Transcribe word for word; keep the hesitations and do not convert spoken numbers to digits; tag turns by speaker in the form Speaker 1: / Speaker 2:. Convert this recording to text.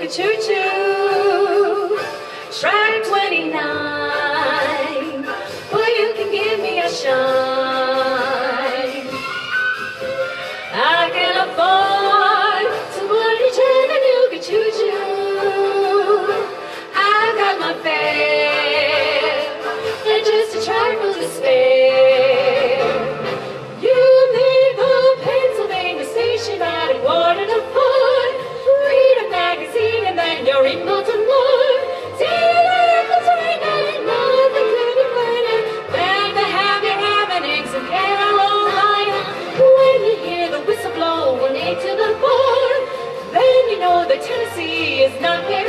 Speaker 1: choo-choo. Track twenty-nine, boy, you can give me a shine. I can afford to put each Chattanooga choo-choo. I've got my fare and just a trifle to spare. You leave the Pennsylvania station at a quarter to four. Read a magazine and then you're in Baltimore. See that the train and nothing could be finer than to have your ham and eggs in Carolina. When you hear the whistle blow, one eight to the four, then you know that Tennessee is not here.